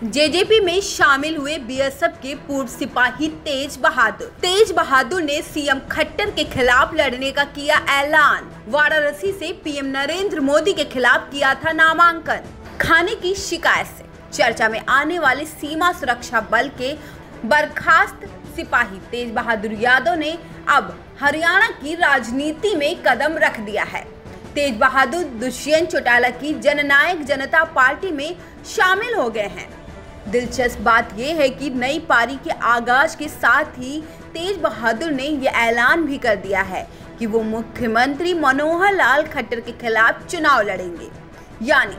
JJP में शामिल हुए बीएसएफ के पूर्व सिपाही तेज बहादुर ने सीएम खट्टर के खिलाफ लड़ने का किया ऐलान। वाराणसी से पीएम नरेंद्र मोदी के खिलाफ किया था नामांकन। खाने की शिकायत से चर्चा में आने वाले सीमा सुरक्षा बल के बर्खास्त सिपाही तेज बहादुर यादव ने अब हरियाणा की राजनीति में कदम रख दिया है। तेज बहादुर दुष्यंत चौटाला की जननायक जनता पार्टी में शामिल हो गए हैं। दिलचस्प बात यह है कि नई पारी के आगाज के साथ ही तेज बहादुर ने यह ऐलान भी कर दिया है कि वो मुख्यमंत्री मनोहर लाल खट्टर के खिलाफ चुनाव लड़ेंगे। यानी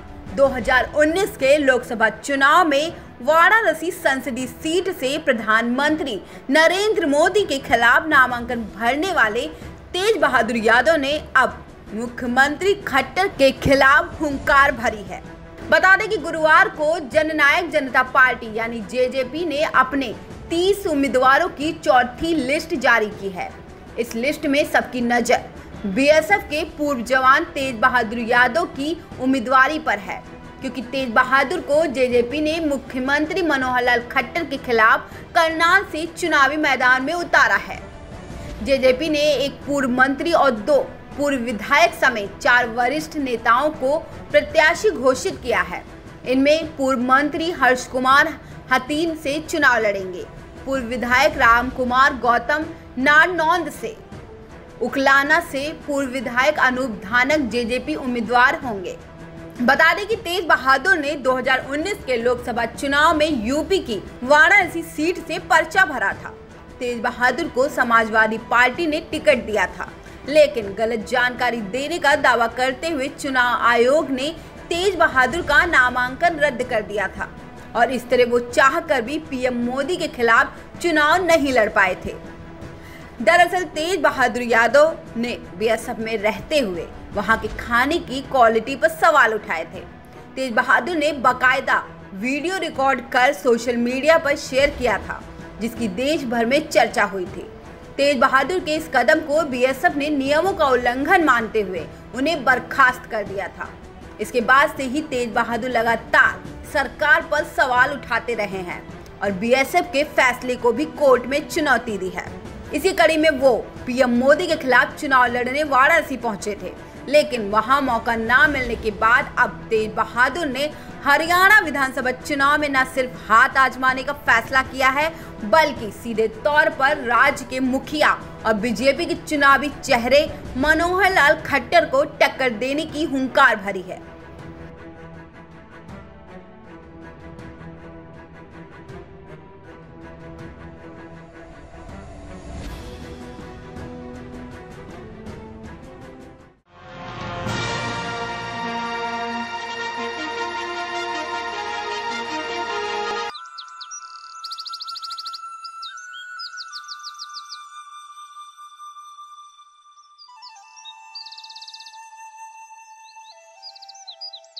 2019 के लोकसभा चुनाव में वाराणसी संसदीय सीट से प्रधानमंत्री नरेंद्र मोदी के खिलाफ नामांकन भरने वाले तेज बहादुर यादव ने अब मुख्यमंत्री खट्टर के खिलाफ हुंकार भरी है। बता दें कि गुरुवार को जननायक जनता पार्टी यानी जेजेपी ने अपने 30 उम्मीदवारों की चौथी लिस्ट जारी की है। इस लिस्ट में सबकी नजर बीएसएफ के पूर्व जवान तेज बहादुर यादव की उम्मीदवारी पर है, क्योंकि तेज बहादुर को जेजेपी ने मुख्यमंत्री मनोहर लाल खट्टर के खिलाफ करनाल से चुनावी मैदान में उतारा है। जेजेपी ने एक पूर्व मंत्री और 2 पूर्व विधायक समेत 4 वरिष्ठ नेताओं को प्रत्याशी घोषित किया है। इनमें पूर्व मंत्री हर्ष कुमार हतीन से चुनाव लड़ेंगे। पूर्व विधायक राम कुमार गौतम नारनौंद से, उकलाना से पूर्व विधायक अनूप धानक जेजेपी उम्मीदवार होंगे। बता दें कि तेज बहादुर ने 2019 के लोकसभा चुनाव में यूपी की वाराणसी सीट से पर्चा भरा था। तेज बहादुर को समाजवादी पार्टी ने टिकट दिया था, लेकिन गलत जानकारी देने का दावा करते हुए चुनाव आयोग ने तेज बहादुर का नामांकन रद्द कर दिया था और इस तरह वो चाहकर भी पीएम मोदी के खिलाफ चुनाव नहीं लड़ पाए थे। दरअसल तेज बहादुर यादव ने बीएसएफ में रहते हुए वहां के खाने की क्वालिटी पर सवाल उठाए थे। तेज बहादुर ने बाकायदा वीडियो रिकॉर्ड कर सोशल मीडिया पर शेयर किया था, जिसकी देश भर में चर्चा हुई थी। तेज बहादुर के इस कदम को बीएसएफ ने नियमों का उल्लंघन मानते हुए उन्हें बर्खास्त कर दिया था। इसके बाद से ही तेज बहादुर लगातार सरकार पर सवाल उठाते रहे हैं और बीएसएफ के फैसले को भी कोर्ट में चुनौती दी है। इसी कड़ी में वो पीएम मोदी के खिलाफ चुनाव लड़ने वाराणसी पहुंचे थे, लेकिन वहां मौका ना मिलने के बाद अब तेज बहादुर ने हरियाणा विधानसभा चुनाव में न सिर्फ हाथ आजमाने का फैसला किया है, बल्कि सीधे तौर पर राज्य के मुखिया और बीजेपी के चुनावी चेहरे मनोहर लाल खट्टर को टक्कर देने की हुंकार भरी है।